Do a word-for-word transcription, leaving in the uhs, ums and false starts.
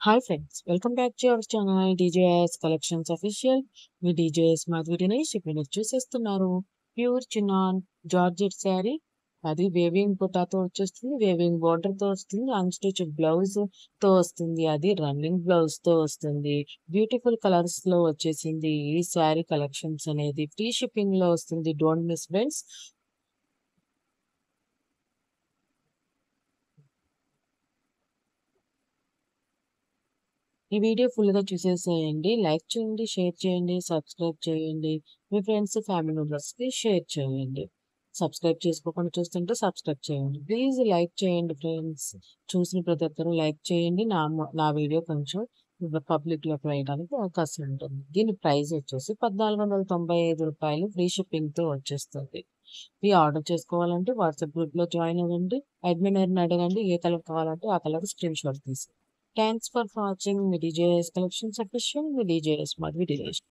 Hi friends, welcome back to our channel DJS collections official. మీ DJS Madhuri Dinesh ఇప్పుడు మీరు చూసేస్తున్నారు. Pure chinon georgette sari. అది వేవింగ్ బుటాతో వచ్చేస్తుంది, వేవింగ్ బోర్డర్ తో వస్తుంది, అన్స్టిచ్ బ్లౌజ్ తో వస్తుంది, అది రన్నింగ్ బ్లౌజ్ తో వస్తుంది. బ్యూటిఫుల్ కలర్స్ లో వచ్చేసింది ఈ శారీ కలెక్షన్స్ అనేది. ఫ్రీ షిప్పింగ్ లో వస్తుంది. Don't miss friends. ఈ వీడియో ఫుల్గా చూసేసేయండి. లైక్ చేయండి, షేర్ చేయండి, సబ్స్క్రైబ్ చేయండి. మీ ఫ్రెండ్స్ ఫ్యామిలీ మెంబర్స్కి షేర్ చేయండి. సబ్స్క్రైబ్ చేసుకోకుండా చూస్తుంటే సబ్స్క్రైబ్ చేయండి. ప్లీజ్ లైక్ చేయండి ఫ్రెండ్స్. చూసిన ప్రతి ఒక్కరు లైక్ చేయండి. నా నా వీడియో కొంచెం పబ్లిక్లోకి వేయడానికి అవకాశం ఉంటుంది. దీని ప్రైస్ వచ్చేసి పద్నాలుగు వందల తొంభై ఐదు రూపాయలు ఫ్రీ షిప్పింగ్తో వచ్చేస్తుంది. మీ ఆర్డర్ చేసుకోవాలంటే వాట్సాప్ గ్రూప్లో జాయిన్ అవ్వండి. అడ్మినర్ని అడగండి, ఏ కలర్ కావాలంటే ఆ కలర్ స్క్రీన్ షాట్ తీసి. Thanks for watching V D J's Collections Official, V D J's Mod V D J's.